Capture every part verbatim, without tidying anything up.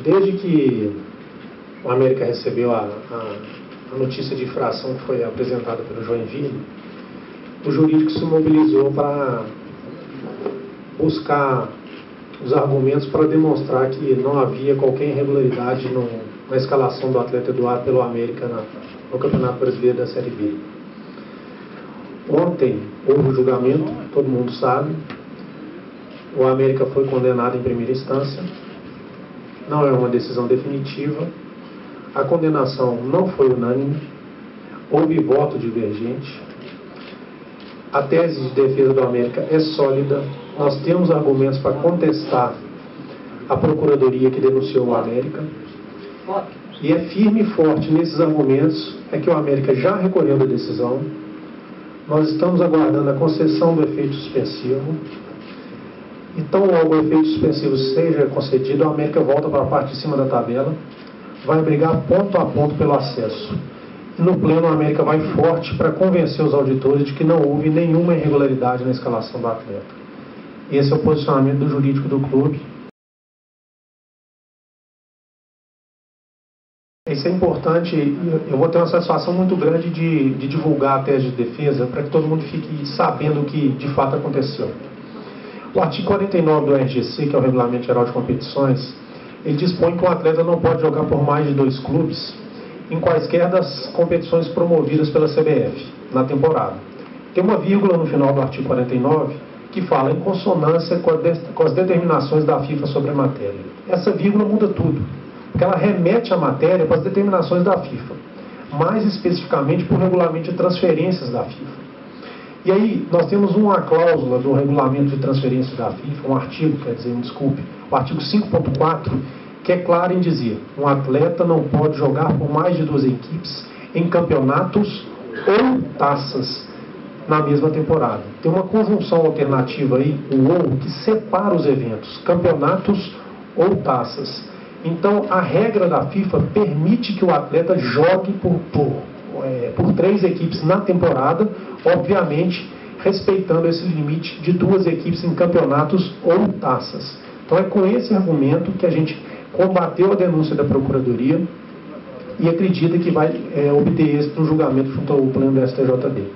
Desde que o América recebeu a, a, a notícia de infração que foi apresentada pelo Joinville, o jurídico se mobilizou para buscar os argumentos para demonstrar que não havia qualquer irregularidade no, na escalação do atleta Eduardo pelo América na, no Campeonato Brasileiro da Série B. Ontem houve o julgamento, todo mundo sabe. O América foi condenado em primeira instância. Não é uma decisão definitiva. A condenação não foi unânime. Houve voto divergente. A tese de defesa do América é sólida. Nós temos argumentos para contestar a Procuradoria que denunciou o América. E é firme e forte nesses argumentos é que o América já recolheu da decisão. Nós estamos aguardando a concessão do efeito suspensivo. Então, logo o efeito suspensivo seja concedido, a América volta para a parte de cima da tabela, vai brigar ponto a ponto pelo acesso. E no pleno, a América vai forte para convencer os auditores de que não houve nenhuma irregularidade na escalação do atleta. Esse é o posicionamento do jurídico do clube. Isso é importante, eu vou ter uma satisfação muito grande de, de divulgar a tese de defesa para que todo mundo fique sabendo o que de fato aconteceu. O artigo quarenta e nove do R G C, que é o Regulamento Geral de Competições, ele dispõe que o atleta não pode jogar por mais de dois clubes em quaisquer das competições promovidas pela C B F na temporada. Tem uma vírgula no final do artigo quarenta e nove que fala em consonância com, a de, com as determinações da FIFA sobre a matéria. Essa vírgula muda tudo, porque ela remete a matéria para as determinações da FIFA, mais especificamente para o regulamento de transferências da FIFA. E aí, nós temos uma cláusula do regulamento de transferências da FIFA, um artigo, quer dizer, desculpe, o artigo cinco ponto quatro, que é claro em dizer, um atleta não pode jogar por mais de duas equipes em campeonatos ou taças na mesma temporada. Tem uma conjunção alternativa aí, o ou, que separa os eventos, campeonatos ou taças. Então, a regra da FIFA permite que o atleta jogue por, por, é, por três equipes na temporada, obviamente respeitando esse limite de duas equipes em campeonatos ou taças. Então, é com esse argumento que a gente combateu a denúncia da Procuradoria e acredita que vai é, obter êxito no julgamento junto ao pleno do S T J D.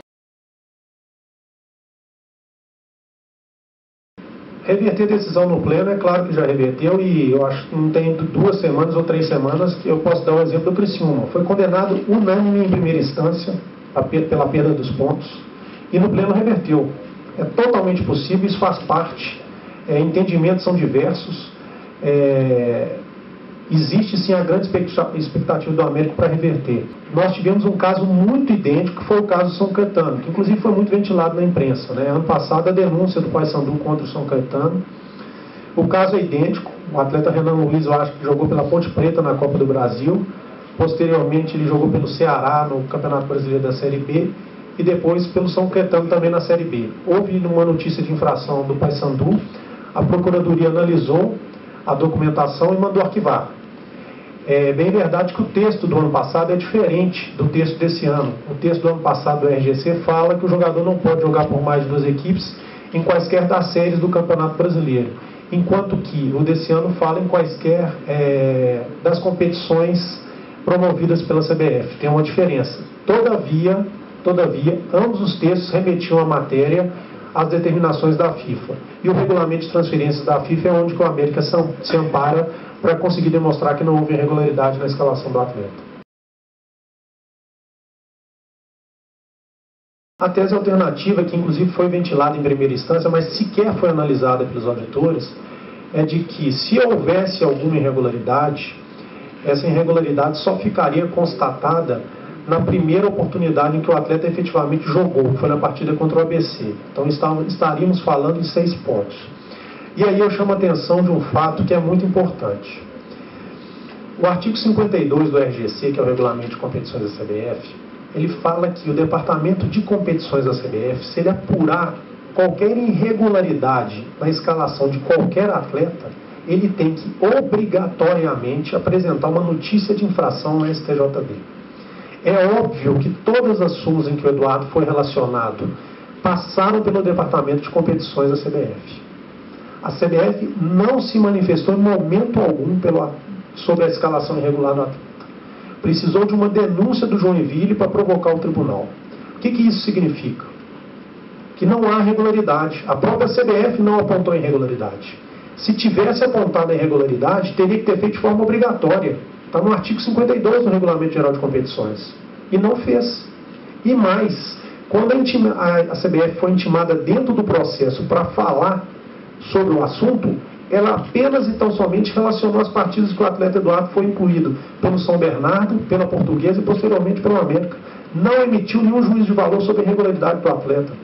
Reverter decisão no pleno, é claro que já reverteu, e eu acho que não tem duas semanas ou três semanas que eu posso dar o exemplo do Criciúma. Foi condenado unânime em primeira instância pela perda dos pontos e no pleno reverteu. É totalmente possível, isso faz parte, é, entendimentos são diversos, é, existe sim a grande expectativa do América para reverter. Nós tivemos um caso muito idêntico, que foi o caso do São Caetano, que inclusive foi muito ventilado na imprensa, né? Ano passado, a denúncia do Paysandu contra o São Caetano. O caso é idêntico. O atleta Renan Luiz, eu acho que jogou pela Ponte Preta na Copa do Brasil. Posteriormente, ele jogou pelo Ceará no Campeonato Brasileiro da Série B. E depois pelo São Caetano também na Série B. Houve uma notícia de infração do Paysandu. A Procuradoria analisou a documentação e mandou arquivar. É bem verdade que o texto do ano passado é diferente do texto desse ano. O texto do ano passado do R G C fala que o jogador não pode jogar por mais de duas equipes em quaisquer das séries do Campeonato Brasileiro, enquanto que o desse ano fala em quaisquer é, das competições promovidas pela C B F. Tem uma diferença. Todavia, todavia, ambos os textos remetiam à matéria as determinações da FIFA. E o regulamento de transferências da FIFA é onde que o América se ampara para conseguir demonstrar que não houve irregularidade na escalação do atleta. A tese alternativa, que inclusive foi ventilada em primeira instância, mas sequer foi analisada pelos auditores, é de que se houvesse alguma irregularidade, essa irregularidade só ficaria constatada na primeira oportunidade em que o atleta efetivamente jogou, que foi na partida contra o A B C. Então estaríamos falando em seis pontos. E aí eu chamo a atenção de um fato que é muito importante. O artigo cinquenta e dois do R G C, que é o Regulamento de Competições da C B F, ele fala que o Departamento de Competições da C B F, se ele apurar qualquer irregularidade na escalação de qualquer atleta, ele tem que obrigatoriamente apresentar uma notícia de infração no S T J D. É óbvio que todas as súmulas em que o Eduardo foi relacionado passaram pelo Departamento de Competições da C B F. A C B F não se manifestou em momento algum pelo, sobre a escalação irregular do atleta. Precisou de uma denúncia do Joinville para provocar o tribunal. O que, que isso significa? Que não há irregularidade. A própria C B F não apontou irregularidade. Se tivesse apontado a irregularidade, teria que ter feito de forma obrigatória. Está no artigo cinquenta e dois do Regulamento Geral de Competições. E não fez. E mais, quando a, intima, a, a C B F foi intimada dentro do processo para falar sobre o assunto, ela apenas e tão somente relacionou as partidas que o atleta Eduardo foi incluído pelo São Bernardo, pela Portuguesa e posteriormente pelo América. Não emitiu nenhum juízo de valor sobre a irregularidade do atleta.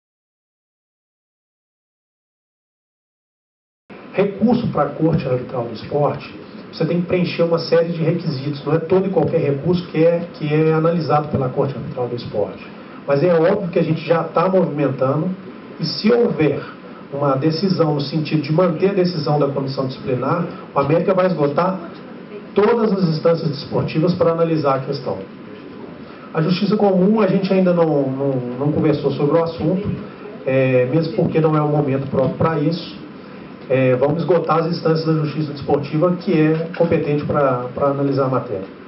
Recurso para a Corte Arbitral do Esporte, você tem que preencher uma série de requisitos. Não é todo e qualquer recurso que é, que é analisado pela Corte Arbitral do Esporte. Mas é óbvio que a gente já está movimentando, e se houver uma decisão no sentido de manter a decisão da comissão disciplinar, o América vai esgotar todas as instâncias desportivas para analisar a questão. A Justiça Comum, a gente ainda não, não, não conversou sobre o assunto, é, mesmo porque não é o momento próprio para isso. É, vamos esgotar as instâncias da Justiça Desportiva, que é competente para analisar a matéria.